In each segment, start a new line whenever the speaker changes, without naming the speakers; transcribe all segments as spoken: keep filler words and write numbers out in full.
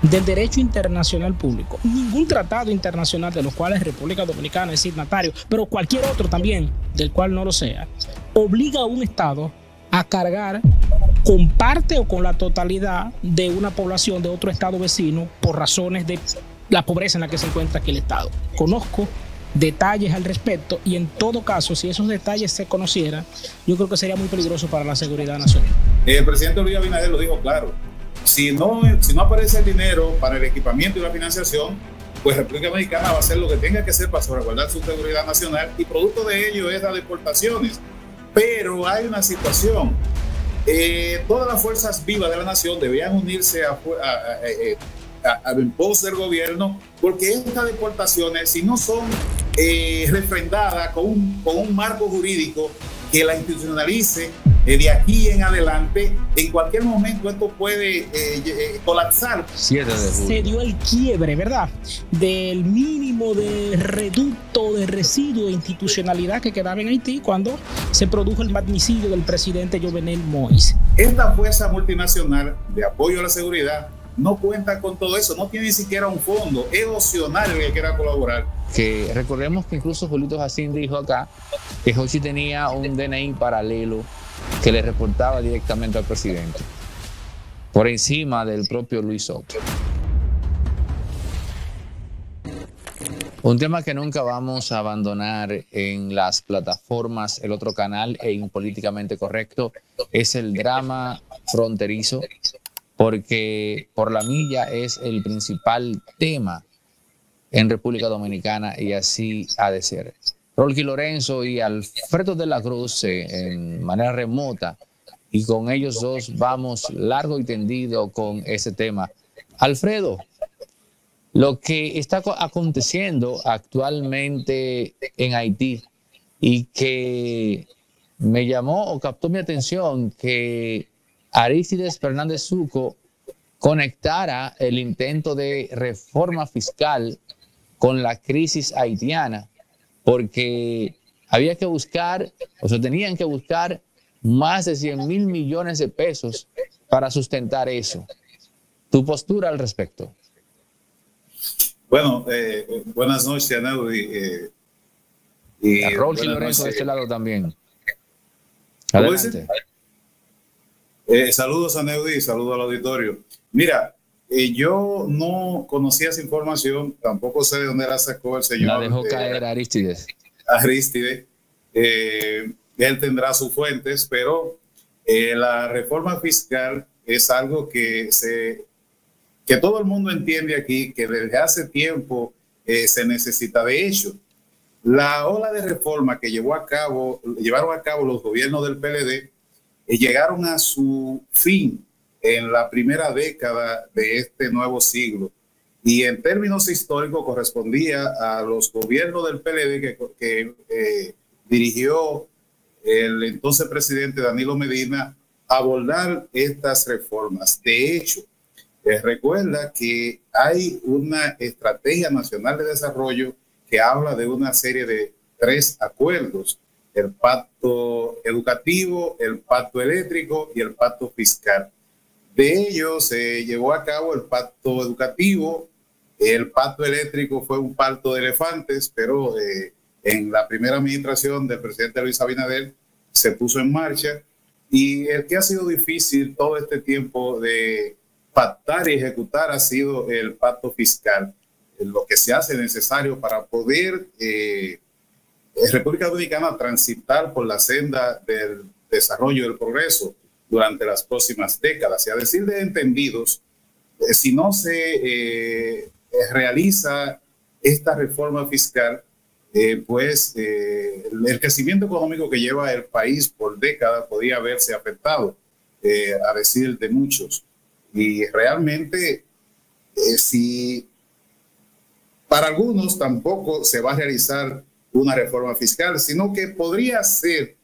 del derecho internacional público. Ningún tratado internacional de los cuales República Dominicana es signatario, pero cualquier otro también del cual no lo sea, obliga a un Estado a cargar con parte o con la totalidad de una población de otro Estado vecino por razones de la pobreza en la que se encuentra aquel Estado. Conozco detalles al respecto y en todo caso, si esos detalles se conocieran, yo creo que sería muy peligroso para la seguridad nacional.
El presidente Luis Abinader lo dijo claro. Si no, si no aparece el dinero para el equipamiento y la financiación, pues República Dominicana va a hacer lo que tenga que hacer para salvaguardar su seguridad nacional y producto de ello es las deportaciones. Pero hay una situación. Eh, todas las fuerzas vivas de la nación debían unirse a, a, a, a, a, en pos del gobierno, porque estas deportaciones, si no son eh, refrendadas con un, con un marco jurídico que la institucionalice, eh, de aquí en adelante, en cualquier momento esto puede eh, eh, colapsar.
siete de julio. Se dio el quiebre, ¿verdad?, del mínimo de reducto de residuo de institucionalidad que quedaba en Haití cuando se produjo el magnicidio del presidente Jovenel Moïse.
Esta fuerza multinacional de apoyo a la seguridad no cuenta con todo eso, no tiene ni siquiera un fondo, es opcional el que quiera colaborar.
Que recordemos que incluso Julito Jacín dijo acá que Hochi tenía un D N I paralelo que le reportaba directamente al presidente, por encima del propio Luis Soto. Un tema que nunca vamos a abandonar en las plataformas, el otro canal e impolíticamente correcto, es el drama fronterizo, porque por la milla es el principal tema en República Dominicana y así ha de ser. Rolky Lorenzo y Alfredo de la Cruz eh, en manera remota, y con ellos dos vamos largo y tendido con ese tema. Alfredo, lo que está aconteciendo actualmente en Haití y que me llamó o captó mi atención, que Arístides Fernández Succo conectara el intento de reforma fiscal con la crisis haitiana, porque había que buscar, o se tenían que buscar más de cien mil millones de pesos para sustentar eso. ¿Tu postura al respecto?
Bueno, eh, buenas noches, Aneudi. Eh,
y a Rolky Lorenzo de este lado también. Adelante.
Eh, saludos a Neudi, saludos al auditorio. Mira, eh, yo no conocía esa información, tampoco sé de dónde la sacó el señor.
La dejó
eh,
caer Arístides.
Arístides. Eh, él tendrá sus fuentes, pero eh, la reforma fiscal es algo que, se, que todo el mundo entiende aquí, que desde hace tiempo eh, se necesita. De hecho, la ola de reforma que llevó a cabo, llevaron a cabo los gobiernos del P L D eh, llegaron a su fin en la primera década de este nuevo siglo. Y en términos históricos correspondía a los gobiernos del P L D que, que eh, dirigió el entonces presidente Danilo Medina abordar estas reformas. De hecho, les recuerda que hay una estrategia nacional de desarrollo que habla de una serie de tres acuerdos: el pacto educativo, el pacto eléctrico y el pacto fiscal. De ellos se llevó a cabo el pacto educativo. El pacto eléctrico fue un pacto de elefantes, pero eh, en la primera administración del presidente Luis Abinader se puso en marcha. Y el que ha sido difícil todo este tiempo de pactar y ejecutar ha sido el pacto fiscal, lo que se hace necesario para poder eh, República Dominicana transitar por la senda del desarrollo y del progreso durante las próximas décadas. Y a decir de entendidos, eh, si no se eh, realiza esta reforma fiscal, eh, pues eh, el crecimiento económico que lleva el país por décadas podría verse afectado, eh, a decir de muchos. Y realmente, eh, si para algunos tampoco se va a realizar una reforma fiscal, sino que podría ser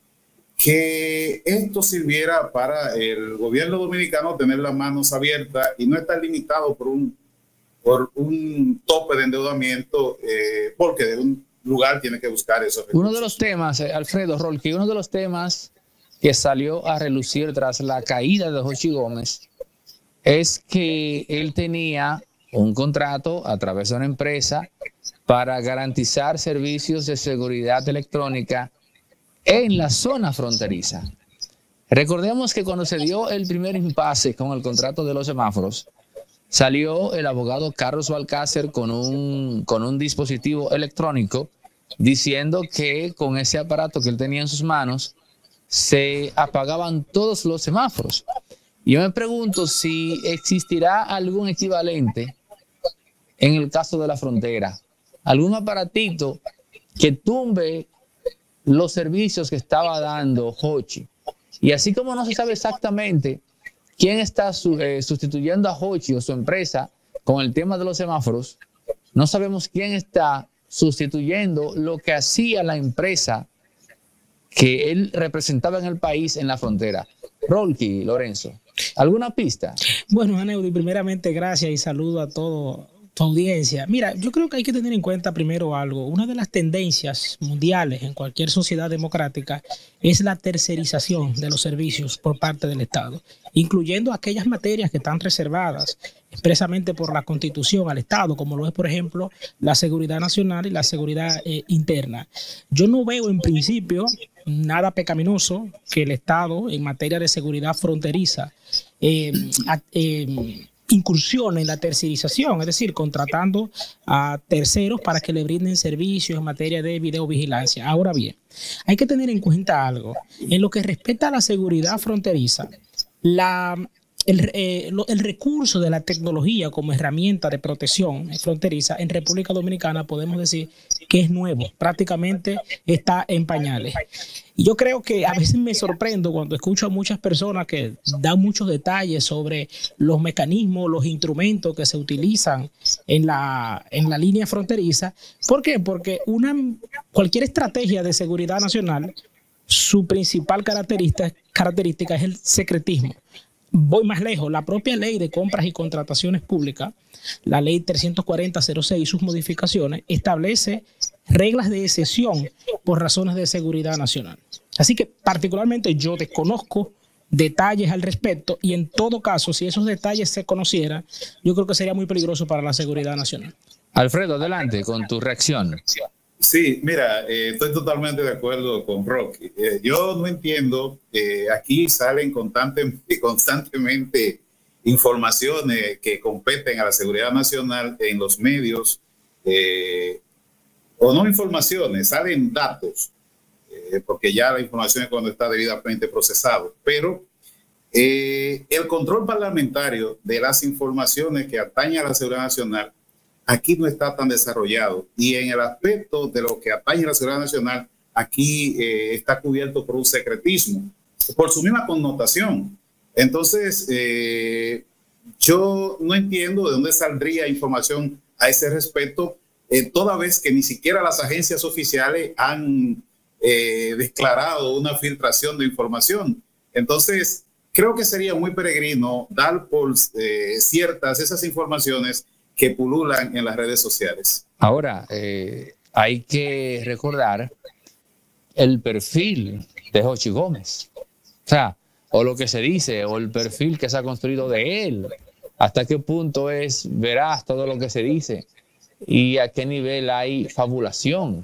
que esto sirviera para el gobierno dominicano tener las manos abiertas y no estar limitado por un, por un tope de endeudamiento, eh, porque de un lugar tiene que buscar esos recursos.
Uno de los temas, eh, Alfredo Rolky, uno de los temas que salió a relucir tras la caída de Jochi Gómez es que él tenía un contrato a través de una empresa para garantizar servicios de seguridad electrónica en la zona fronteriza. Recordemos que cuando se dio el primer impasse con el contrato de los semáforos, salió el abogado Carlos Balcácer con un, con un dispositivo electrónico diciendo que con ese aparato que él tenía en sus manos se apagaban todos los semáforos. Yo me pregunto si existirá algún equivalente en el caso de la frontera, algún aparatito que tumbe los servicios que estaba dando Hochi. Y así como no se sabe exactamente quién está su, eh, sustituyendo a Hochi o su empresa con el tema de los semáforos, no sabemos quién está sustituyendo lo que hacía la empresa que él representaba en el país en la frontera. Rolky, Lorenzo, ¿alguna pista?
Bueno, Aneudi, primeramente gracias y saludo a todo tu audiencia. Mira, yo creo que hay que tener en cuenta primero algo. Una de las tendencias mundiales en cualquier sociedad democrática es la tercerización de los servicios por parte del Estado, incluyendo aquellas materias que están reservadas expresamente por la Constitución al Estado, como lo es, por ejemplo, la seguridad nacional y la seguridad eh, interna. Yo no veo en principio nada pecaminoso que el Estado en materia de seguridad fronteriza eh, eh, incursione en la tercerización, es decir, contratando a terceros para que le brinden servicios en materia de videovigilancia. Ahora bien, hay que tener en cuenta algo. En lo que respecta a la seguridad fronteriza, la... El, eh, lo, el recurso de la tecnología como herramienta de protección fronteriza en República Dominicana podemos decir que es nuevo, prácticamente está en pañales. Y yo creo que a veces me sorprendo cuando escucho a muchas personas que dan muchos detalles sobre los mecanismos, los instrumentos que se utilizan en la, en la línea fronteriza. ¿Por qué? Porque una, cualquier estrategia de seguridad nacional, su principal característica, característica es el secretismo. Voy más lejos, la propia ley de compras y contrataciones públicas, la ley trescientos cuarenta cero seis y sus modificaciones, establece reglas de excepción por razones de seguridad nacional. Así que particularmente yo desconozco detalles al respecto y en todo caso, si esos detalles se conocieran, yo creo que sería muy peligroso para la seguridad nacional.
Alfredo, adelante con tu reacción.
Sí, mira, eh, estoy totalmente de acuerdo con Rocky. Eh, yo no entiendo, eh, aquí salen constantemente, constantemente informaciones que competen a la seguridad nacional en los medios, eh, o no informaciones, salen datos, eh, porque ya la información es cuando está debidamente procesado, pero eh, el control parlamentario de las informaciones que atañen a la seguridad nacional aquí no está tan desarrollado, y en el aspecto de lo que atañe a la seguridad nacional, aquí eh, está cubierto por un secretismo, por su misma connotación. Entonces, eh, yo no entiendo de dónde saldría información a ese respecto, eh, toda vez que ni siquiera las agencias oficiales han eh, declarado una filtración de información. Entonces, creo que sería muy peregrino dar por eh, ciertas esas informaciones que pululan en las redes sociales.
Ahora, eh, hay que recordar el perfil de Hochi Gómez. O sea, o lo que se dice, o el perfil que se ha construido de él. Hasta qué punto es veraz todo lo que se dice y a qué nivel hay fabulación.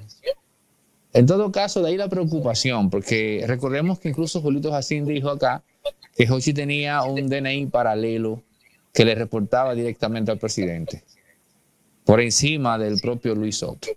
En todo caso, de ahí la preocupación, porque recordemos que incluso Julito Jacín dijo acá que Hochi tenía un D N I paralelo que le reportaba directamente al presidente, por encima del propio Luis Soto.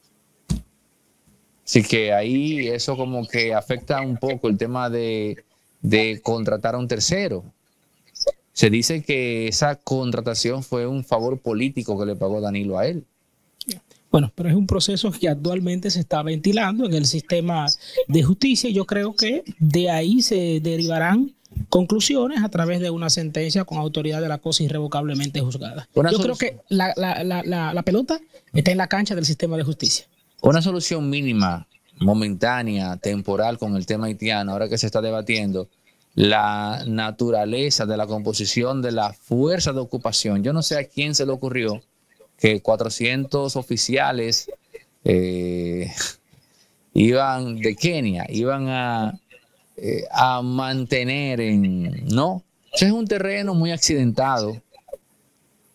Así que ahí eso como que afecta un poco el tema de, de contratar a un tercero. Se dice que esa contratación fue un favor político que le pagó Danilo a él.
Bueno, pero es un proceso que actualmente se está ventilando en el sistema de justicia y yo creo que de ahí se derivarán conclusiones a través de una sentencia con autoridad de la cosa irrevocablemente juzgada. Una Yo creo que la, la, la, la, la pelota está en la cancha del sistema de justicia.
Una solución mínima, momentánea, temporal con el tema haitiano, ahora que se está debatiendo la naturaleza de la composición de la fuerza de ocupación. Yo no sé a quién se le ocurrió que cuatrocientos oficiales eh, iban de Kenia, iban a... Eh, a mantener en, ¿no? Ese es un terreno muy accidentado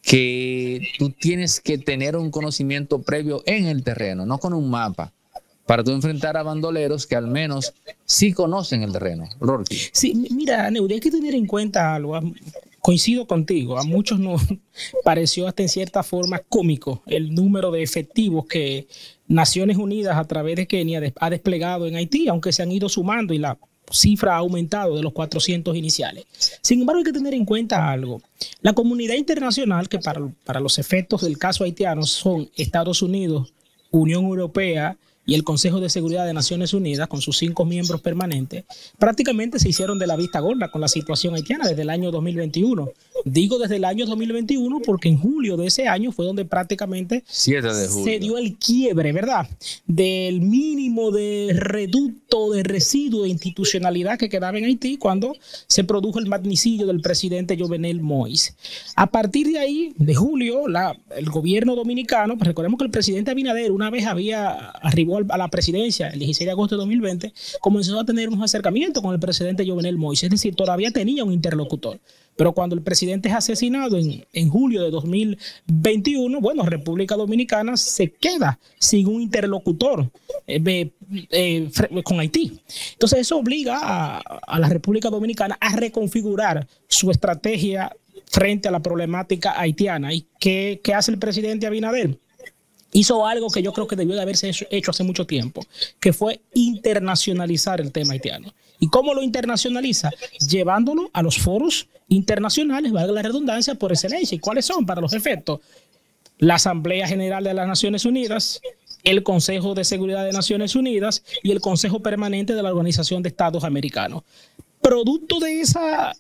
que tú tienes que tener un conocimiento previo en el terreno, no con un mapa, para tú enfrentar a bandoleros que al menos sí conocen el terreno. Rorky.
Sí, mira, Neudi, hay que tener en cuenta algo. Coincido contigo, a muchos nos pareció hasta en cierta forma cómico el número de efectivos que Naciones Unidas a través de Kenia ha desplegado en Haití, aunque se han ido sumando y la cifra ha aumentado de los cuatrocientos iniciales. Sin embargo, hay que tener en cuenta algo. La comunidad internacional, que para, para los efectos del caso haitiano son Estados Unidos, Unión Europea y el Consejo de Seguridad de Naciones Unidas, con sus cinco miembros permanentes, prácticamente se hicieron de la vista gorda con la situación haitiana desde el año dos mil veintiuno. Digo desde el año dos mil veintiuno porque en julio de ese año fue donde prácticamente
siete de julio.
Se dio el quiebre, ¿verdad?, del mínimo de reducto de residuo de institucionalidad que quedaba en Haití cuando se produjo el magnicidio del presidente Jovenel Moïse. A partir de ahí, de julio, la, el gobierno dominicano, pues recordemos que el presidente Abinader una vez había arribó a la presidencia el dieciséis de agosto de dos mil veinte, comenzó a tener unos acercamientos con el presidente Jovenel Moïse, es decir, todavía tenía un interlocutor. Pero cuando el presidente es asesinado en, en julio de dos mil veintiuno, bueno, República Dominicana se queda sin un interlocutor eh, eh, con Haití. Entonces eso obliga a, a la República Dominicana a reconfigurar su estrategia frente a la problemática haitiana. ¿Y qué, qué hace el presidente Abinader? Hizo algo que yo creo que debió de haberse hecho hace mucho tiempo, que fue internacionalizar el tema haitiano. ¿Y cómo lo internacionaliza? Llevándolo a los foros internacionales, valga la redundancia, por excelencia. ¿Y cuáles son para los efectos? La Asamblea General de las Naciones Unidas, el Consejo de Seguridad de Naciones Unidas y el Consejo Permanente de la Organización de Estados Americanos. Producto de esa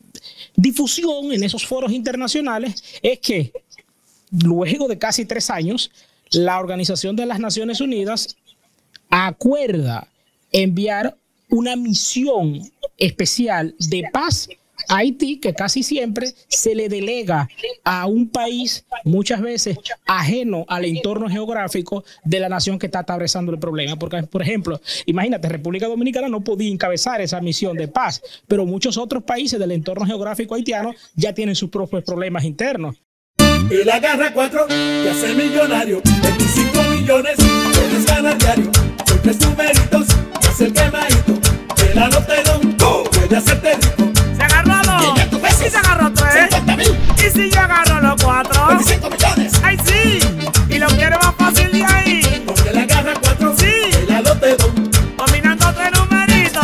difusión en esos foros internacionales es que luego de casi tres años, la Organización de las Naciones Unidas acuerda enviar una misión especial de paz a Haití, que casi siempre se le delega a un país muchas veces ajeno al entorno geográfico de la nación que está atravesando el problema. Porque, por ejemplo, imagínate, República Dominicana no podía encabezar esa misión de paz, pero muchos otros países del entorno geográfico haitiano ya tienen sus propios problemas internos.
Él agarra cuatro y hace millonario. veinticinco millones puedes ganar diario. Con tres numeritos hace el quemadito. El anotadón puede hacerte rico.
Se agarró dos. Y se agarró tres.
cincuenta mil.
Y si yo agarro los cuatro.
veinticinco millones.
¡Ay, sí! Y lo quiero más fácil de ahí.
Porque él agarra cuatro.
Sí.
El anotadón.
Combinando tres numeritos.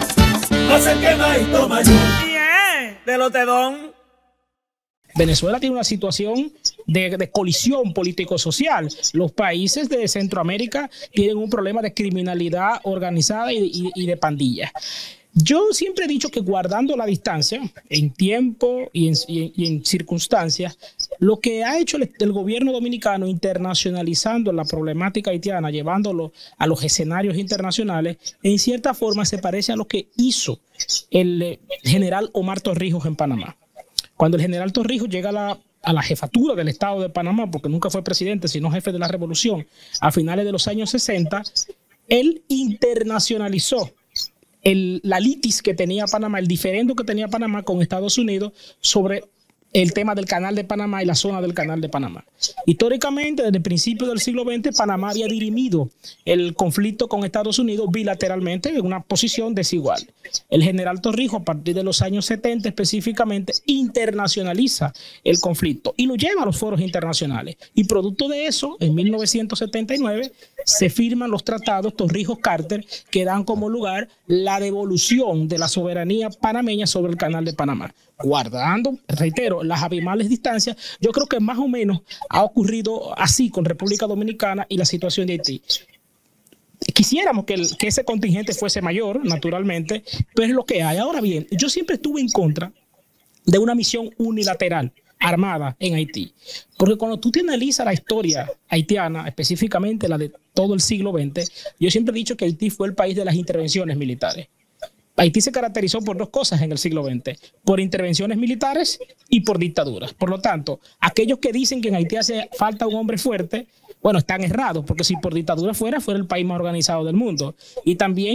Hace el quemadito mayor.
Bien. De lotedón.
Venezuela tiene una situación de, de colisión político-social. Los países de Centroamérica tienen un problema de criminalidad organizada y, y, y de pandillas. Yo siempre he dicho que guardando la distancia en tiempo y en, y, y en circunstancias, lo que ha hecho el, el gobierno dominicano internacionalizando la problemática haitiana, llevándolo a los escenarios internacionales, en cierta forma se parece a lo que hizo el eh, general Omar Torrijos en Panamá. Cuando el general Torrijos llega a la, a la jefatura del Estado de Panamá, porque nunca fue presidente, sino jefe de la revolución, a finales de los años sesenta, él internacionalizó el, la litis que tenía Panamá, el diferendo que tenía Panamá con Estados Unidos sobre el tema del Canal de Panamá y la zona del Canal de Panamá. Históricamente, desde el principio del siglo veinte, Panamá había dirimido el conflicto con Estados Unidos bilateralmente en una posición desigual. El general Torrijos, a partir de los años setenta específicamente, internacionaliza el conflicto y lo lleva a los foros internacionales. Y producto de eso, en mil novecientos setenta y nueve, se firman los tratados Torrijos-Carter que dan como lugar la devolución de la soberanía panameña sobre el Canal de Panamá. Guardando, reitero, las abismales distancias, yo creo que más o menos ha ocurrido así con República Dominicana y la situación de Haití. Quisiéramos que, el, que ese contingente fuese mayor, naturalmente, pero es lo que hay. Ahora bien, yo siempre estuve en contra de una misión unilateral armada en Haití, porque cuando tú te analizas la historia haitiana, específicamente la de todo el siglo veinte, yo siempre he dicho que Haití fue el país de las intervenciones militares. Haití se caracterizó por dos cosas en el siglo veinte, por intervenciones militares y por dictaduras. Por lo tanto, aquellos que dicen que en Haití hace falta un hombre fuerte, bueno, están errados, porque si por dictadura fuera, fuera el país más organizado del mundo. Y también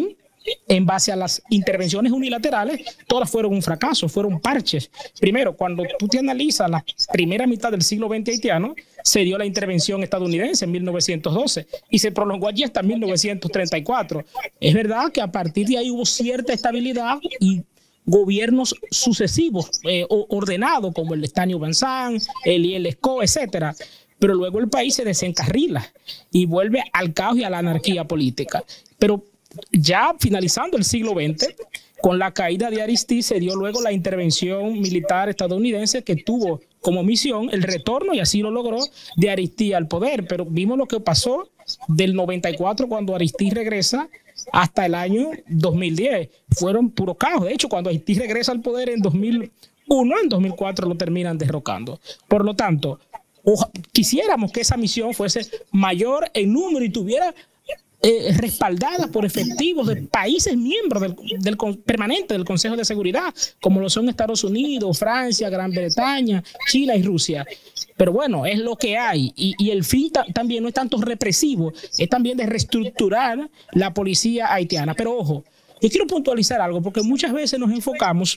en base a las intervenciones unilaterales, todas fueron un fracaso, fueron parches. Primero, cuando tú te analizas la primera mitad del siglo veinte haitiano, se dio la intervención estadounidense en mil novecientos doce y se prolongó allí hasta mil novecientos treinta y cuatro. Es verdad que a partir de ahí hubo cierta estabilidad y gobiernos sucesivos eh, ordenados como el de Stanley Vincent, Elie Lescaut, etcétera. Pero luego el país se desencarrila y vuelve al caos y a la anarquía política. Pero ya finalizando el siglo veinte, con la caída de Aristide, se dio luego la intervención militar estadounidense que tuvo como misión el retorno, y así lo logró, de Aristide al poder. Pero vimos lo que pasó del noventa y cuatro, cuando Aristide regresa, hasta el año dos mil diez. Fueron puro caos. De hecho, cuando Aristide regresa al poder en dos mil uno, en dos mil cuatro lo terminan derrocando. Por lo tanto, quisiéramos que esa misión fuese mayor en número y tuviera eh, respaldada por efectivos de países miembros del, del permanente del Consejo de Seguridad, como lo son Estados Unidos, Francia, Gran Bretaña, Chile y Rusia. Pero bueno, es lo que hay. Y, y el fin ta también no es tanto represivo, es también de reestructurar la policía haitiana. Pero ojo, yo quiero puntualizar algo, porque muchas veces nos enfocamos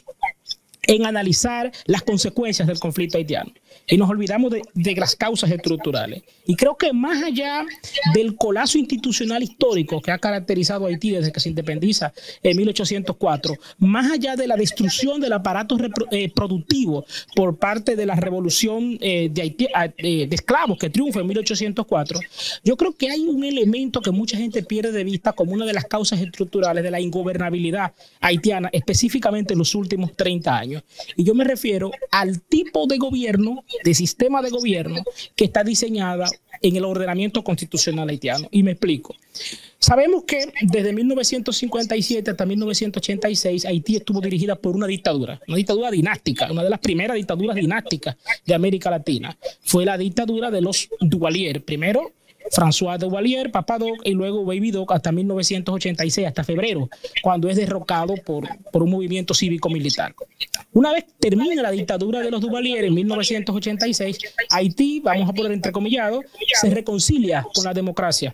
en analizar las consecuencias del conflicto haitiano y nos olvidamos de, de las causas estructurales. Y creo que más allá del colapso institucional histórico que ha caracterizado a Haití desde que se independiza en mil ochocientos cuatro, más allá de la destrucción del aparato eh, productivo por parte de la revolución eh, de, Haití, eh, de esclavos que triunfa en mil ochocientos cuatro, yo creo que hay un elemento que mucha gente pierde de vista como una de las causas estructurales de la ingobernabilidad haitiana, específicamente en los últimos treinta años. Y yo me refiero al tipo de gobierno, de sistema de gobierno que está diseñada en el ordenamiento constitucional haitiano. Y me explico. Sabemos que desde mil novecientos cincuenta y siete hasta mil novecientos ochenta y seis Haití estuvo dirigida por una dictadura, una dictadura dinástica, una de las primeras dictaduras dinásticas de América Latina. Fue la dictadura de los Duvalier. Primero François Duvalier, Papa Doc, y luego Baby Doc hasta mil novecientos ochenta y seis, hasta febrero, cuando es derrocado por, por un movimiento cívico-militar. Una vez termina la dictadura de los Duvalier en mil novecientos ochenta y seis, Haití, vamos a poner entrecomillado, se reconcilia con la democracia.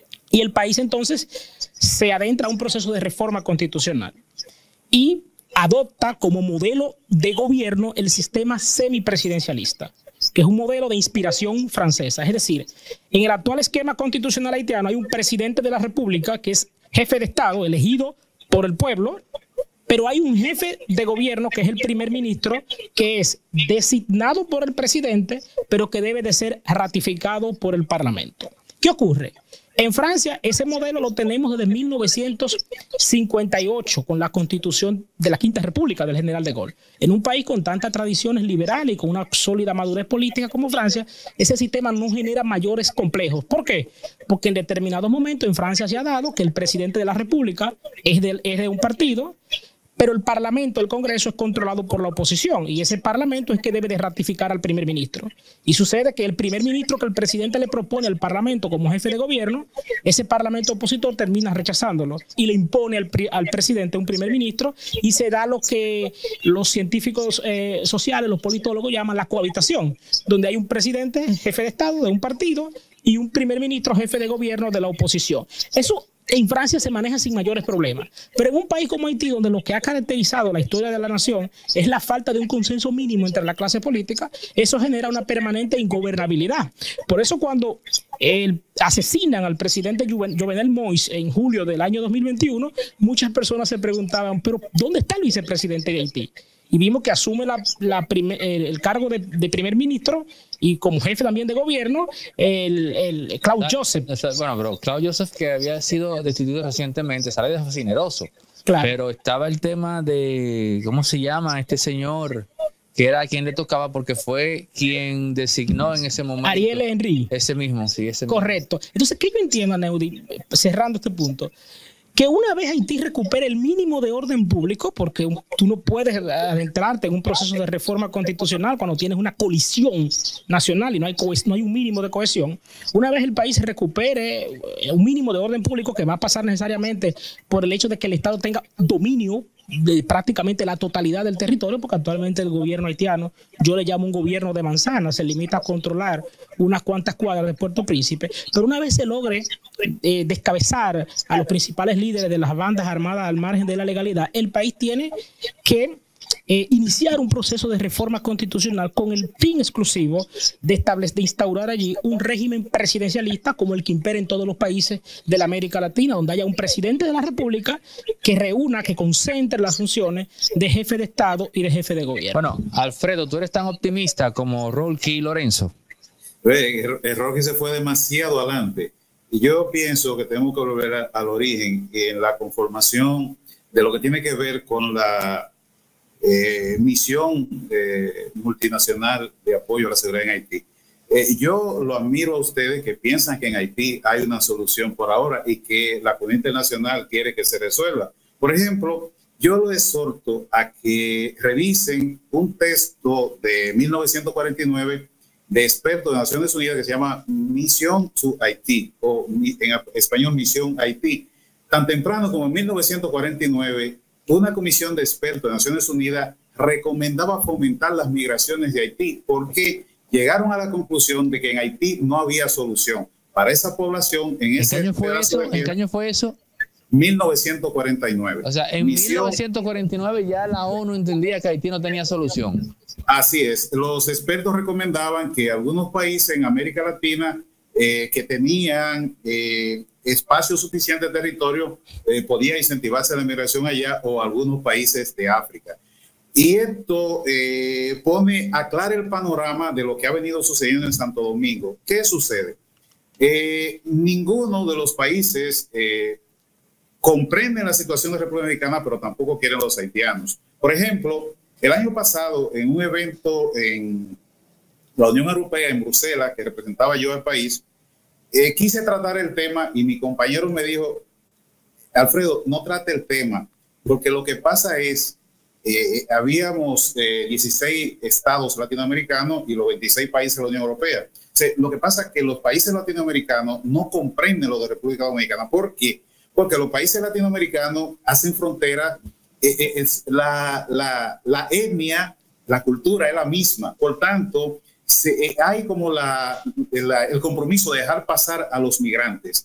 Y el país entonces se adentra a un proceso de reforma constitucional y adopta como modelo de gobierno el sistema semipresidencialista, que es un modelo de inspiración francesa. Es decir, en el actual esquema constitucional haitiano hay un presidente de la República que es jefe de Estado, elegido por el pueblo, pero hay un jefe de gobierno que es el primer ministro, que es designado por el presidente, pero que debe de ser ratificado por el Parlamento. ¿Qué ocurre? En Francia, ese modelo lo tenemos desde mil novecientos cincuenta y ocho, con la constitución de la Quinta República del general de Gaulle. En un país con tantas tradiciones liberales y con una sólida madurez política como Francia, ese sistema no genera mayores complejos. ¿Por qué? Porque en determinados momentos en Francia se ha dado que el presidente de la República es de, es de un partido, pero el Parlamento, el Congreso, es controlado por la oposición y ese Parlamento es que debe de ratificar al primer ministro. Y sucede que el primer ministro que el presidente le propone al Parlamento como jefe de gobierno, ese Parlamento opositor termina rechazándolo y le impone al, al presidente un primer ministro, y se da lo que los científicos eh, sociales, los politólogos llaman la cohabitación, donde hay un presidente, jefe de Estado de un partido, y un primer ministro, jefe de gobierno de la oposición. Eso en Francia se maneja sin mayores problemas. Pero en un país como Haití, donde lo que ha caracterizado la historia de la nación es la falta de un consenso mínimo entre la clase política, eso genera una permanente ingobernabilidad. Por eso cuando el, asesinan al presidente Jovenel Moïse en julio del año dos mil veintiuno, muchas personas se preguntaban, pero ¿dónde está el vicepresidente de Haití? Y vimos que asume la, la primer, el, el cargo de, de primer ministro y como jefe también de gobierno, el, el Claude
la,
Joseph.
Bueno, pero Claude Joseph, que había sido destituido recientemente, sale de fascineroso.
Claro.
Pero estaba el tema de, ¿cómo se llama? Este señor, que era a quien le tocaba porque fue quien designó en ese momento.
Ariel Henry.
Ese mismo, sí, ese mismo.
Correcto. Entonces, ¿qué yo entiendo, Neudi, cerrando este punto? Que una vez Haití recupere el mínimo de orden público, porque tú no puedes adentrarte en un proceso de reforma constitucional cuando tienes una colisión nacional y no hay, no hay un mínimo de cohesión. Una vez el país recupere un mínimo de orden público, que va a pasar necesariamente por el hecho de que el Estado tenga dominio de prácticamente la totalidad del territorio, porque actualmente el gobierno haitiano, yo le llamo un gobierno de manzana, se limita a controlar unas cuantas cuadras de Puerto Príncipe, pero una vez se logre eh, descabezar a los principales líderes de las bandas armadas al margen de la legalidad, el país tiene que Eh, iniciar un proceso de reforma constitucional con el fin exclusivo de establecer, de instaurar allí un régimen presidencialista como el que impera en todos los países de la América Latina, donde haya un presidente de la República que reúna, que concentre las funciones de jefe de Estado y de jefe de gobierno.
Bueno, Alfredo, tú eres tan optimista como Rolky Lorenzo.
El, el Rolky se fue demasiado adelante. Y yo pienso que tenemos que volver a, al origen en la conformación de lo que tiene que ver con la Eh, misión eh, multinacional de apoyo a la seguridad en Haití. Eh, yo lo admiro a ustedes que piensan que en Haití hay una solución por ahora y que la comunidad internacional quiere que se resuelva. Por ejemplo, yo lo exhorto a que revisen un texto de mil novecientos cuarenta y nueve de expertos de Naciones Unidas que se llama Misión to Haití, o en español Misión Haití. Tan temprano como en mil novecientos cuarenta y nueve, una comisión de expertos de Naciones Unidas recomendaba fomentar las migraciones de Haití porque llegaron a la conclusión de que en Haití no había solución para esa población. ¿En,
¿En
ese
qué año fue eso?
de
¿En qué año fue eso?
mil novecientos cuarenta y nueve.
O sea, en
Misión,
mil novecientos cuarenta y nueve ya la ONU entendía que Haití no tenía solución.
Así es. Los expertos recomendaban que algunos países en América Latina eh, que tenían eh, espacio suficiente de territorio eh, podía incentivarse la migración allá, o algunos países de África. Y esto eh, pone, aclara el panorama de lo que ha venido sucediendo en Santo Domingo. ¿Qué sucede? Eh, ninguno de los países eh, comprende la situación de República Dominicana, pero tampoco quieren los haitianos. Por ejemplo, el año pasado, en un evento en la Unión Europea, en Bruselas, que representaba yo al país, Eh, quise tratar el tema y mi compañero me dijo: Alfredo, no trate el tema, porque lo que pasa es, eh, habíamos eh, dieciséis estados latinoamericanos y los veintiséis países de la Unión Europea. O sea, lo que pasa es que los países latinoamericanos no comprenden lo de República Dominicana. ¿Por qué? Porque los países latinoamericanos hacen frontera, eh, eh, es la, la, la etnia, la cultura es la misma. Por tanto, Se, eh, hay como la, la, el compromiso de dejar pasar a los migrantes.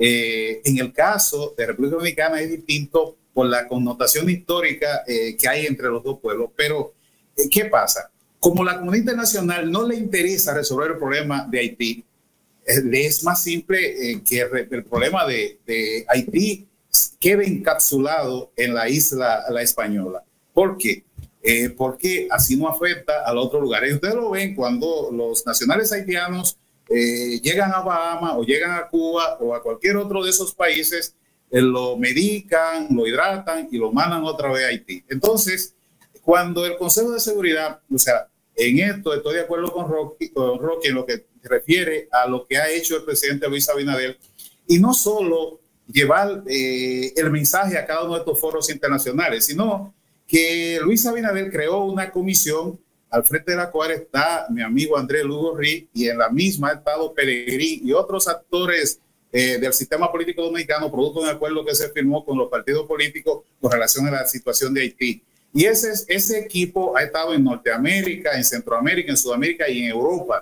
Eh, en el caso de República Dominicana es distinto por la connotación histórica eh, que hay entre los dos pueblos. Pero, eh, ¿qué pasa? Como la comunidad internacional no le interesa resolver el problema de Haití, eh, le es más simple eh, que el, el problema de, de Haití quede encapsulado en la isla la española. ¿Por qué? Eh, porque así no afecta al otro lugar. Y ustedes lo ven cuando los nacionales haitianos eh, llegan a Bahamas o llegan a Cuba o a cualquier otro de esos países, eh, lo medican, lo hidratan y lo mandan otra vez a Haití. Entonces, cuando el Consejo de Seguridad, o sea, en esto estoy de acuerdo con Rocky, con Rocky en lo que se refiere a lo que ha hecho el presidente Luis Abinader, y no solo llevar eh, el mensaje a cada uno de estos foros internacionales, sino que Luis Abinader creó una comisión, al frente de la cual está mi amigo Andrés Lugo Rí, y en la misma ha estado Pelegrí y otros actores eh, del sistema político dominicano, producto de un acuerdo que se firmó con los partidos políticos con relación a la situación de Haití. Y ese, ese equipo ha estado en Norteamérica, en Centroamérica, en Sudamérica y en Europa.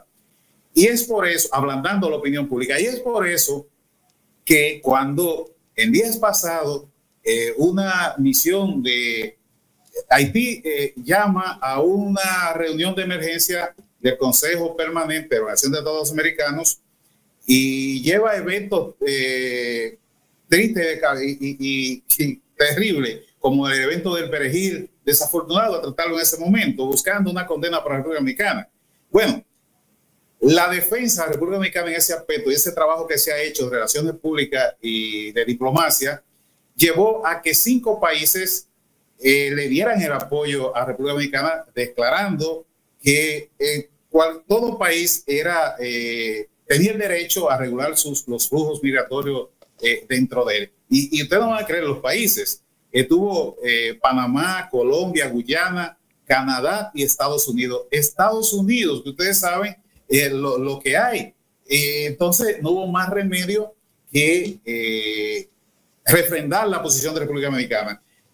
Y es por eso, ablandando la opinión pública, y es por eso que cuando en días pasados eh, una misión de Haití eh, llama a una reunión de emergencia del Consejo Permanente de la Organización de Estados Americanos y lleva eventos eh, tristes y, y, y terribles, como el evento del Perejil, desafortunado a tratarlo en ese momento, buscando una condena para la República Dominicana. Bueno, la defensa de la República Dominicana en ese aspecto y ese trabajo que se ha hecho de relaciones públicas y de diplomacia llevó a que cinco países Eh, le dieran el apoyo a la República Dominicana, declarando que eh, cual, todo país era, eh, tenía el derecho a regular sus, los flujos migratorios eh, dentro de él. Y, y ustedes no van a creer, los países, estuvo eh, Panamá, Colombia, Guyana, Canadá y Estados Unidos. Estados Unidos, que ustedes saben eh, lo, lo que hay. Eh, entonces no hubo más remedio que eh, refrendar la posición de la República Dominicana.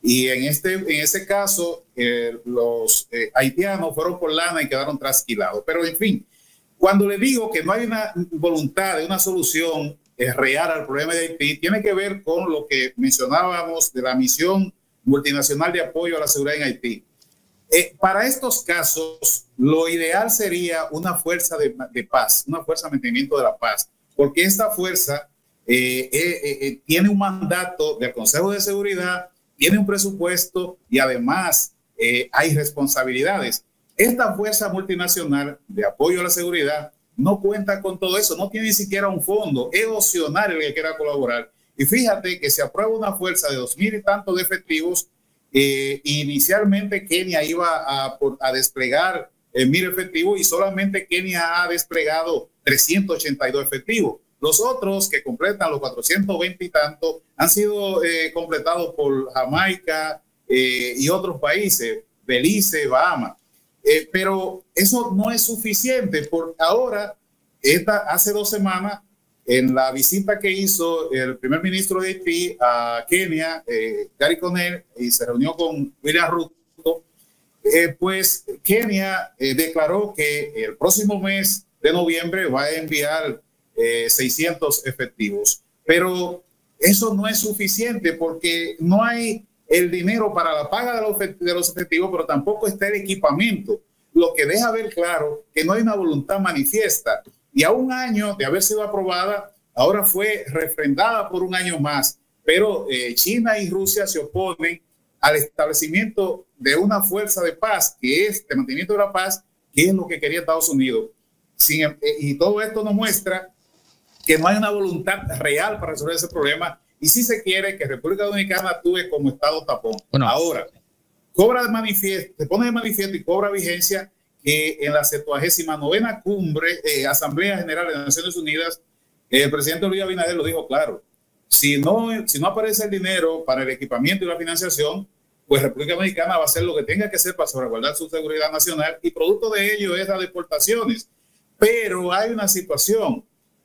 Y en, este, en ese caso, eh, los eh, haitianos fueron por lana y quedaron trasquilados. Pero en fin, cuando le digo que no hay una voluntad de una solución eh, real al problema de Haití, tiene que ver con lo que mencionábamos de la misión multinacional de apoyo a la seguridad en Haití. Eh, para estos casos, lo ideal sería una fuerza de, de paz, una fuerza de mantenimiento de la paz, porque esta fuerza eh, eh, eh, tiene un mandato del Consejo de Seguridad, tiene un presupuesto y además eh, hay responsabilidades. Esta fuerza multinacional de apoyo a la seguridad no cuenta con todo eso, no tiene ni siquiera un fondo, es opcional el que quiera colaborar. Y fíjate que se aprueba una fuerza de dos mil y tantos de efectivos. Eh, inicialmente Kenia iba a, a desplegar eh, mil efectivos y solamente Kenia ha desplegado trescientos ochenta y dos efectivos. Los otros que completan los cuatrocientos veinte y tantos han sido eh, completados por Jamaica eh, y otros países, Belice, Bahamas. Eh, pero eso no es suficiente. Por ahora, esta, hace dos semanas, en la visita que hizo el primer ministro de Haití a Kenia, eh, Gary Conner, y se reunió con William Ruto, eh, pues Kenia eh, declaró que el próximo mes de noviembre va a enviar eh, seiscientos efectivos. Pero eso no es suficiente porque no hay el dinero para la paga de los, de los efectivos, pero tampoco está el equipamiento, lo que deja ver claro que no hay una voluntad manifiesta. Y a un año de haber sido aprobada, ahora fue refrendada por un año más. Pero eh, China y Rusia se oponen al establecimiento de una fuerza de paz, que es de mantenimiento de la paz, que es lo que quería Estados Unidos. Sin, eh, y todo esto nos muestra que no hay una voluntad real para resolver ese problema. Y si se quiere que República Dominicana actúe como Estado tapón. Bueno. Ahora, cobra de manifiesto, se pone de manifiesto y cobra vigencia que en la septuagésima novena cumbre, eh, Asamblea General de las Naciones Unidas, eh, el presidente Luis Abinader lo dijo claro. Si no, si no aparece el dinero para el equipamiento y la financiación, pues República Dominicana va a hacer lo que tenga que hacer para salvaguardar su seguridad nacional y producto de ello es las deportaciones. Pero hay una situación.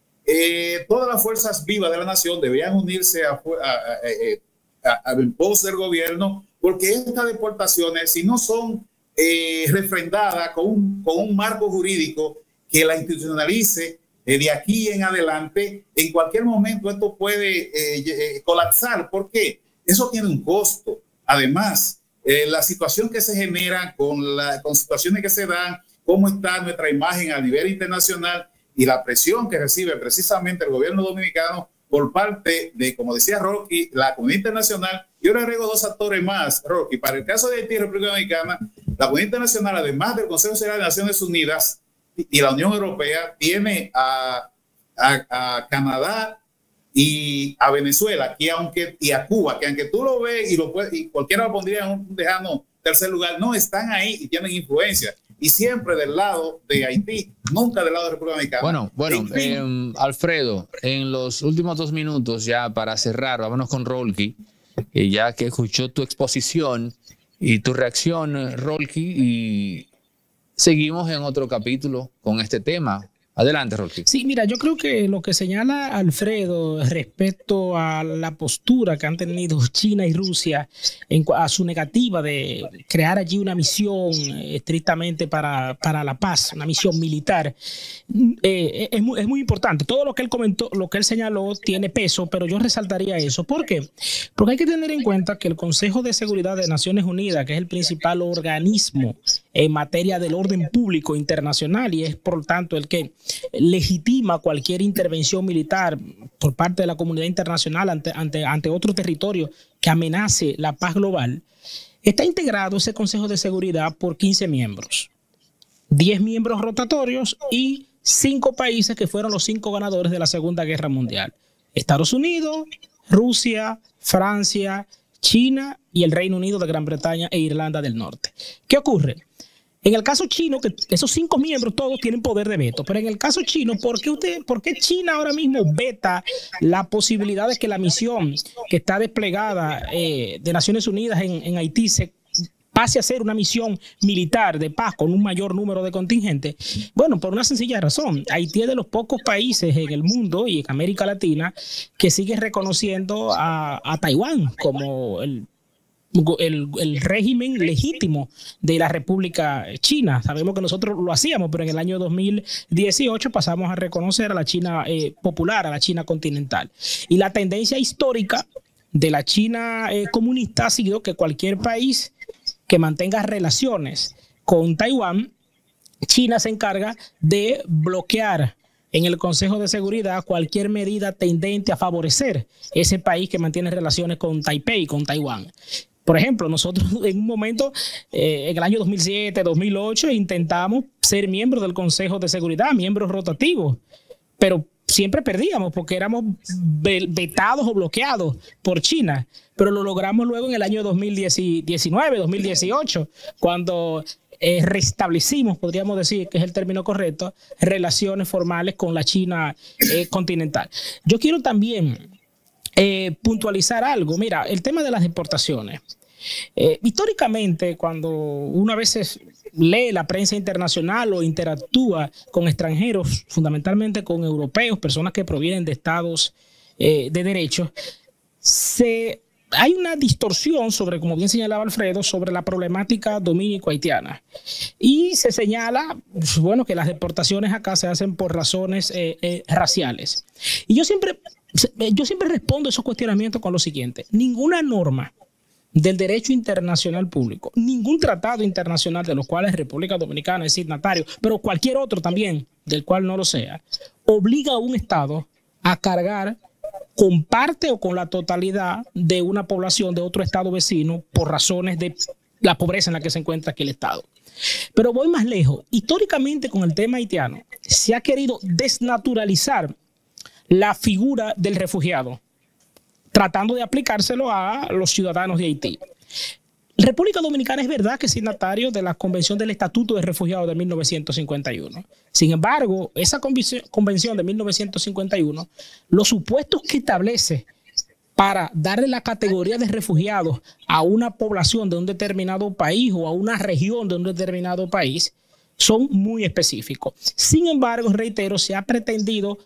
Eh, todas las fuerzas vivas de la nación deberían unirse a, a, a, a, a, en pos del gobierno, porque estas deportaciones, si no son eh, refrendadas con un, con un marco jurídico que la institucionalice eh, de aquí en adelante, en cualquier momento esto puede eh, eh, colapsar. ¿Por qué? Eso tiene un costo. Además, eh, la situación que se genera con, la, con situaciones que se dan, cómo está nuestra imagen a nivel internacional, y la presión que recibe precisamente el gobierno dominicano por parte de, como decía Rocky, la comunidad internacional. Yo le agrego dos actores más, Rocky. Para el caso de Haití y República Dominicana, la comunidad internacional, además del Consejo General de Naciones Unidas y la Unión Europea, tiene a, a, a Canadá y a Venezuela que aunque, y a Cuba, que aunque tú lo ves y, lo puedes, y cualquiera lo pondría en un lejano tercer lugar, no están ahí y tienen influencia. Y siempre del lado de Haití, nunca del lado de República Dominicana.
Bueno, bueno, eh, Alfredo, en los últimos dos minutos ya para cerrar, vámonos con Rolky, eh, ya que escuchó tu exposición y tu reacción, Rolky, y seguimos en otro capítulo con este tema. Adelante, Rolky.
Sí, mira, yo creo que lo que señala Alfredo respecto a la postura que han tenido China y Rusia en, a su negativa de crear allí una misión estrictamente para, para la paz, una misión militar, eh, es, muy, es muy importante. Todo lo que él comentó, lo que él señaló tiene peso, pero yo resaltaría eso. ¿Por qué? Porque hay que tener en cuenta que el Consejo de Seguridad de Naciones Unidas, que es el principal organismo en materia del orden público internacional y es por tanto el que legitima cualquier intervención militar por parte de la comunidad internacional ante, ante, ante otro territorio que amenace la paz global, está integrado ese Consejo de Seguridad por quince miembros, diez miembros rotatorios y cinco países que fueron los cinco ganadores de la Segunda Guerra Mundial: Estados Unidos, Rusia, Francia, China y el Reino Unido de Gran Bretaña e Irlanda del Norte. ¿Qué ocurre? En el caso chino, que esos cinco miembros todos tienen poder de veto, pero en el caso chino, ¿por qué, usted, por qué China ahora mismo veta la posibilidad de que la misión que está desplegada eh, de Naciones Unidas en, en Haití se pase a ser una misión militar de paz con un mayor número de contingentes? Bueno, por una sencilla razón. Haití es de los pocos países en el mundo y en América Latina que sigue reconociendo a, a Taiwán como el el, el régimen legítimo de la República China. Sabemos que nosotros lo hacíamos, pero en el año dos mil dieciocho pasamos a reconocer a la China eh, popular, a la China continental. Y la tendencia histórica de la China eh, comunista ha sido que cualquier país que mantenga relaciones con Taiwán, China se encarga de bloquear en el Consejo de Seguridad cualquier medida tendente a favorecer ese país que mantiene relaciones con Taipei, con Taiwán. Por ejemplo, nosotros en un momento, eh, en el año dos mil siete, dos mil ocho, intentamos ser miembros del Consejo de Seguridad, miembros rotativos, pero siempre perdíamos porque éramos vetados o bloqueados por China. Pero lo logramos luego en el año dos mil diecinueve, dos mil dieciocho, cuando eh, restablecimos, podríamos decir que es el término correcto, relaciones formales con la China eh, continental. Yo quiero también eh, puntualizar algo. Mira, el tema de las deportaciones. Eh, históricamente, cuando uno a veces lee la prensa internacional o interactúa con extranjeros, fundamentalmente con europeos, personas que provienen de estados eh, de derecho, se, hay una distorsión sobre, como bien señalaba Alfredo, sobre la problemática dominico-haitiana. Y se señala, bueno, que las deportaciones acá se hacen por razones eh, eh, raciales. Y yo siempre, yo siempre respondo a esos cuestionamientos con lo siguiente: ninguna norma del derecho internacional público, ningún tratado internacional de los cuales República Dominicana es signatario, pero cualquier otro también del cual no lo sea, obliga a un Estado a cargar con parte o con la totalidad de una población de otro Estado vecino por razones de la pobreza en la que se encuentra aquel Estado. Pero voy más lejos. Históricamente, con el tema haitiano, se ha querido desnaturalizar la figura del refugiado, tratando de aplicárselo a los ciudadanos de Haití. República Dominicana es verdad que es signatario de la Convención del Estatuto de Refugiados de mil novecientos cincuenta y uno. Sin embargo, esa convención de mil novecientos cincuenta y uno, los supuestos que establece para darle la categoría de refugiados a una población de un determinado país o a una región de un determinado país son muy específicos. Sin embargo, reitero, se ha pretendido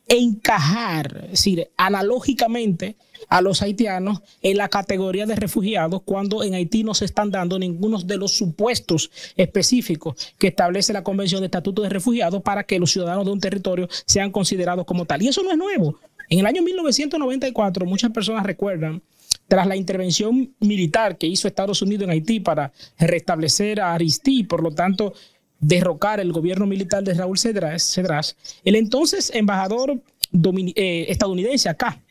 encajar, es decir, analógicamente a los haitianos en la categoría de refugiados, cuando en Haití no se están dando ninguno de los supuestos específicos que establece la Convención de Estatuto de Refugiados para que los ciudadanos de un territorio sean considerados como tal. Y eso no es nuevo. En el año mil novecientos noventa y cuatro, muchas personas recuerdan, tras la intervención militar que hizo Estados Unidos en Haití para restablecer a Aristide, por lo tanto derrocar el gobierno militar de Raúl Cedras, el entonces embajador eh, estadounidense acá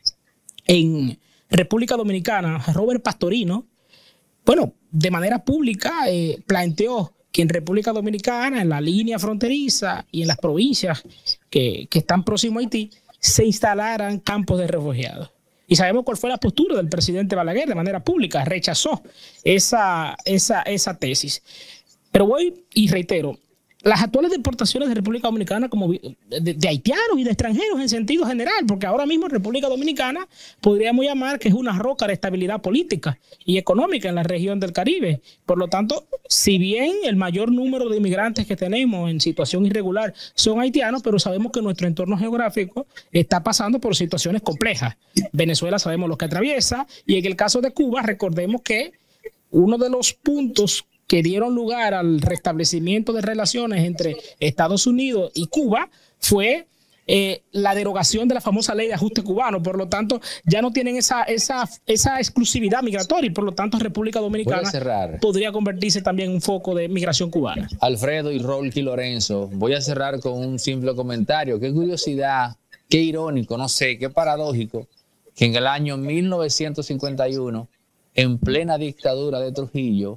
en República Dominicana, Robert Pastorino, bueno, de manera pública eh, planteó que en República Dominicana, en la línea fronteriza y en las provincias que, que están próximos a Haití, se instalaran campos de refugiados. Y sabemos cuál fue la postura del presidente Balaguer de manera pública, rechazó esa, esa, esa tesis. Pero voy y reitero, las actuales deportaciones de República Dominicana como de, de haitianos y de extranjeros en sentido general, porque ahora mismo República Dominicana podríamos llamar que es una roca de estabilidad política y económica en la región del Caribe. Por lo tanto, si bien el mayor número de inmigrantes que tenemos en situación irregular son haitianos, pero sabemos que nuestro entorno geográfico está pasando por situaciones complejas. Venezuela sabemos lo que atraviesa, y en el caso de Cuba recordemos que uno de los puntos que dieron lugar al restablecimiento de relaciones entre Estados Unidos y Cuba fue eh, la derogación de la famosa ley de ajuste cubano. Por lo tanto, ya no tienen esa, esa, esa exclusividad migratoria, y por lo tanto República Dominicana podría convertirse también en un foco de migración cubana.
Alfredo y Rolky Lorenzo, voy a cerrar con un simple comentario. Qué curiosidad, qué irónico, no sé, qué paradójico, que en el año mil novecientos cincuenta y uno, en plena dictadura de Trujillo,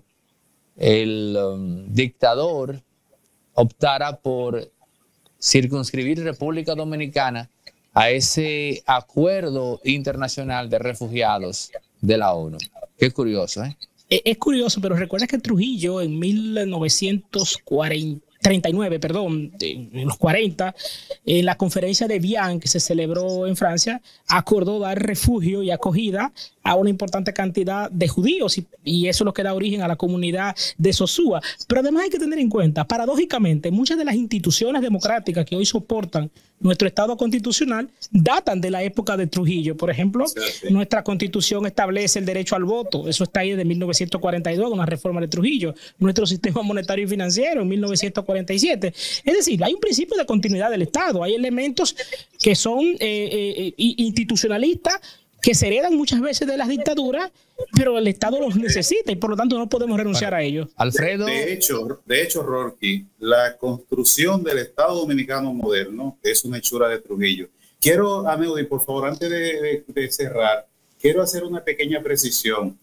el um, dictador optara por circunscribir República Dominicana a ese acuerdo internacional de refugiados de la ONU. Qué curioso, ¿eh?
Es curioso, pero recuerda que Trujillo en mil novecientos cuarenta treinta y nueve, perdón, en los cuarenta, en la conferencia de Vian que se celebró en Francia, acordó dar refugio y acogida a una importante cantidad de judíos y, y eso es lo que da origen a la comunidad de Sosúa. Pero además hay que tener en cuenta, paradójicamente, muchas de las instituciones democráticas que hoy soportan nuestro Estado constitucional datan de la época de Trujillo. Por ejemplo, sí, sí. nuestra Constitución establece el derecho al voto. Eso está ahí de mil novecientos cuarenta y dos, con la reforma de Trujillo. Nuestro sistema monetario y financiero en mil novecientos cuarenta y siete. Es decir, hay un principio de continuidad del Estado. Hay elementos que son eh, eh, institucionalistas que se heredan muchas veces de las dictaduras, pero el Estado los necesita y por lo tanto no podemos renunciar bueno, a ellos.
Alfredo.
De hecho, de hecho, Rorky, la construcción del Estado dominicano moderno es una hechura de Trujillo. Quiero, Aneudi, por favor, antes de, de, de cerrar, quiero hacer una pequeña precisión.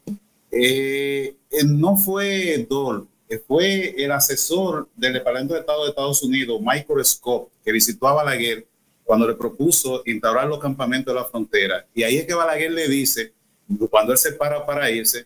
Eh, no fue Dole, fue el asesor del Departamento de Estado de Estados Unidos, Michael Scott, que visitó a Balaguer cuando le propuso instaurar los campamentos de la frontera. Y ahí es que Balaguer le dice, cuando él se para para irse,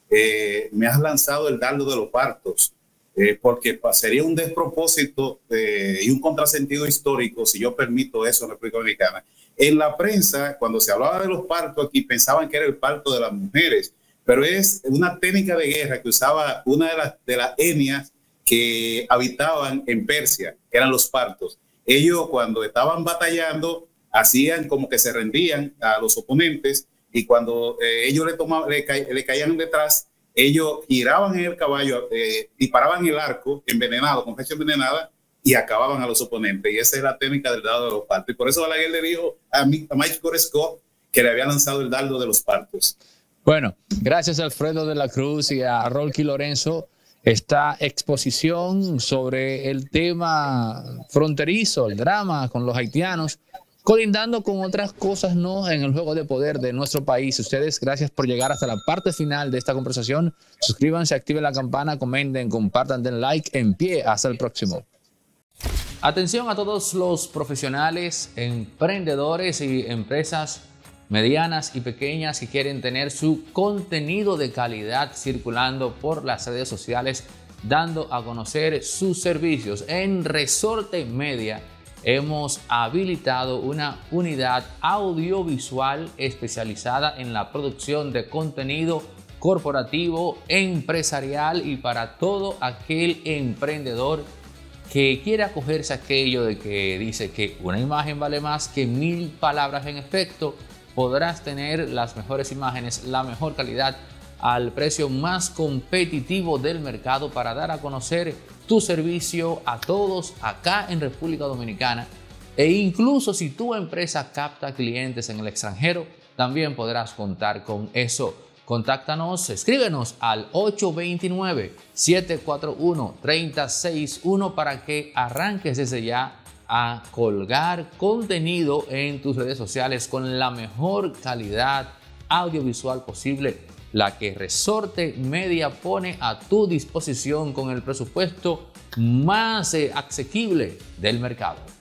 eh, me has lanzado el dardo de los partos, eh, porque sería un despropósito eh, y un contrasentido histórico si yo permito eso en la República Dominicana. En la prensa, cuando se hablaba de los partos aquí, pensaban que era el parto de las mujeres, pero es una técnica de guerra que usaba una de las, de las etnias que habitaban en Persia, que eran los partos. Ellos cuando estaban batallando hacían como que se rendían a los oponentes y cuando eh, ellos le, tomaban, le, ca le caían detrás, ellos giraban en el caballo, eh, disparaban el arco envenenado, con flecha envenenada y acababan a los oponentes. Y esa es la técnica del dardo de los partos. Y por eso Balaguer le dijo a, a Michael Scott que le había lanzado el dardo de los partos.
Bueno, gracias a Alfredo de la Cruz y a Rolky Lorenzo. Esta exposición sobre el tema fronterizo, el drama con los haitianos, colindando con otras cosas no en el juego de poder de nuestro país. Ustedes, gracias por llegar hasta la parte final de esta conversación. Suscríbanse, activen la campana, comenten, compartan, den like, en pie. Hasta el próximo. Atención a todos los profesionales, emprendedores y empresas medianas y pequeñas que quieren tener su contenido de calidad circulando por las redes sociales, dando a conocer sus servicios. En Resorte Media hemos habilitado una unidad audiovisual especializada en la producción de contenido corporativo, empresarial y para todo aquel emprendedor que quiera acogerse a aquello de que dice que una imagen vale más que mil palabras. En efecto, podrás tener las mejores imágenes, la mejor calidad al precio más competitivo del mercado para dar a conocer tu servicio a todos acá en República Dominicana. E incluso si tu empresa capta clientes en el extranjero, también podrás contar con eso. Contáctanos, escríbenos al ocho dos nueve, siete cuatro uno, tres cero seis uno para que arranques desde ya a colgar contenido en tus redes sociales con la mejor calidad audiovisual posible, la que Resorte Media pone a tu disposición con el presupuesto más eh, asequible del mercado.